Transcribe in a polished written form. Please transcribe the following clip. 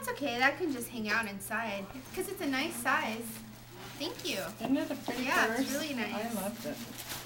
that's okay. That can just hang out inside because it's a nice size. Thank you. Isn't it a pretty Yeah, purse? it's really nice. I loved it.